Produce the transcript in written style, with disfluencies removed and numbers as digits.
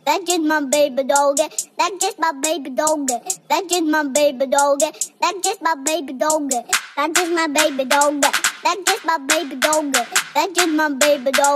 That's just my baby doggy. That's just my baby doggy. That's just my baby doggy. That's just my baby doggy. That's just my baby doggy. That's just my baby doggy. That's just my baby doggy.